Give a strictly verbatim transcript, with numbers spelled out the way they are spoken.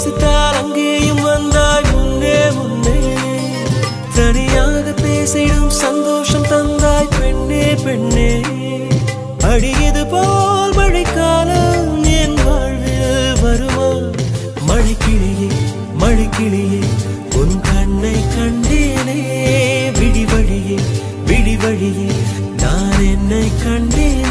யோசித்தால் அங்கேயும் வந்தாய் முன்னே முன்னே தனியாக பேசிடும் சந்தோஷம் தந்தாய் பெண்ணே பெண்ணே அடியது போல் மழைக்காலம் என் வாழ்வில் வருமா மழைக்கிளியே மழைக்கிளியே உன் கண்ணை கண்டேனே விடி வழியே விடி வழியே நான் என்னை கண்டேன்